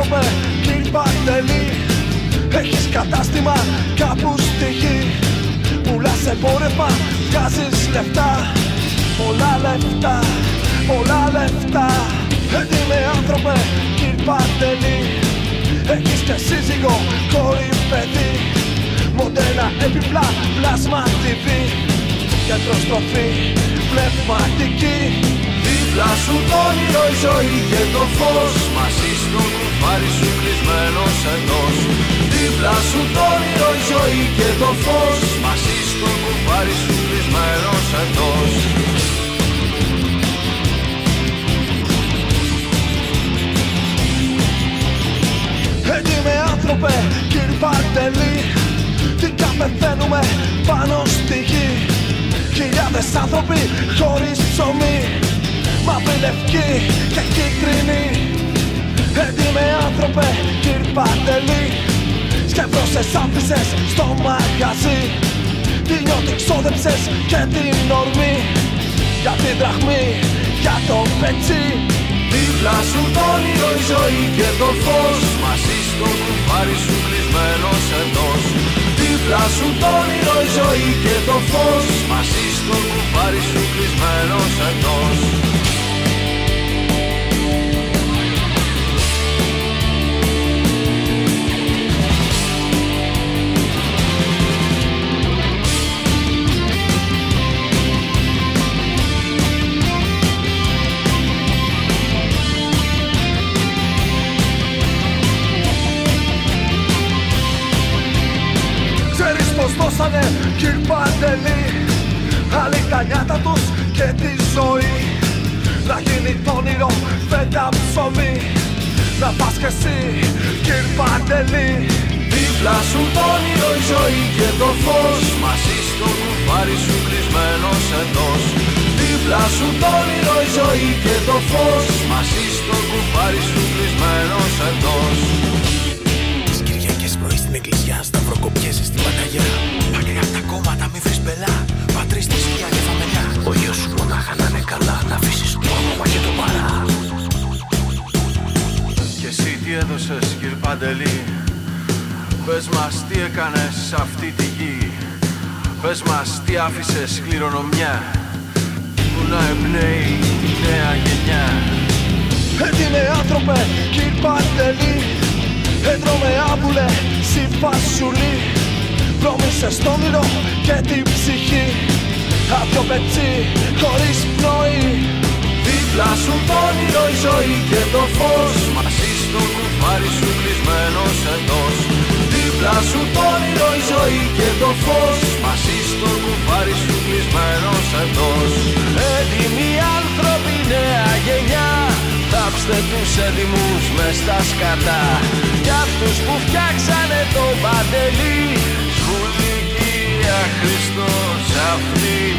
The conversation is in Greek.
άνθρωποι, κύριε Παντελή. Έχεις κατάστημα κάπου στη γη. Πουλάς εμπόρευμα, βγάζεις λεφτά. Πολλά λεφτά, πολλά λεφτά. Έτοιμοι άνθρωπε, κύριε Παντελή. Έχεις και σύζυγο, κόρη, παιδί. Μοντέλα, έπιπλα, πλάσμα TV. Γιατροστροφή, πνευματική. Δίπλα σου το όνειρο, η ζωή και το φως. Μαζί στο κουφάρι σου κλεισμένος εντός. Δίπλα σου το όνειρο, η ζωή και το φως. Μαζί στο κουφάρι σου κλεισμένος εντός. Έτοιμοι άνθρωπε, κύριε Παντελή. Τι πεθαίνουμε πάνω στη γη. Χιλιάδες άνθρωποι χωρίς ψωμί. Μαύρη, λευκή και κίτρινη. Έτοιμοι άνθρωπε, κύριε Παντελή. Σκεφτόσες άφησες στο μαγαζί. Τι νιώτη ξόδεψες και την ορμή. Για την δραχμή, για το πετσί. Δίπλα σου το όνειρο, η ζωή και το φως. Μαζί στο κουφάρι σου κλεισμένος εντός. Δίπλα σου το όνειρο, η ζωή και το φως. Μαζί στο κουφάρι σου κλεισμένος εντός. Πως δώσανε, κύριε Παντελή, άλλοι τα νιάτα τους και τη ζωή. Να γίνει το όνειρο φέτα ψωμί. Να πας κι εσύ, κύριε Παντελή. Δίπλα σου το όνειρο, η ζωή και το φως. Μαζί στο κουφάρι σου κλεισμένος εντός. Δίπλα σου το όνειρο, η ζωή και το φως. Μαζί στο κουφάρι σου κλεισμένος εντός. Τις Κυριακές πρωί στην εκκλησιά, σταυροκοπιέσαι στην Παναγιά. Πάνε απ' τα κόμματα, μη βρεις μπελά. Πατρίς τη σκιά και φαμελιά. Ο γιος σου μονάχα να είναι καλά. Να αφήσεις το όνομα και το παρά. Και εσύ τι έδωσες, κύριε Παντελή. Πες μας τι έκανες σε αυτή τη γη. Πες μας τι άφησες κληρονομιά που να εμπνέει τη νέα γενιά. Έτοιμοι άνθρωπε, κύριε Παντελή. Έτρωμε άβουλε, συμφασουλή. Πρόμησες το όνειρο και την ψυχή. Άδειο πετσί, χωρίς πνοή. Δίπλα σου το όνειρο, η ζωή και το φως. Μαζί στο κουφάρι σου κλεισμένος εντός. Δίπλα σου το όνειρο, η ζωή και το φως. Μαζί στο κουφάρι σου κλεισμένος εντός. Έτοιμοι άνθρωποι, νέα γενιά. Θάψτε τους έτοιμους μες στα σκατά. Κι αυτούς που φτιάξανε το Παντελή. Σχολική Χριστός αυτή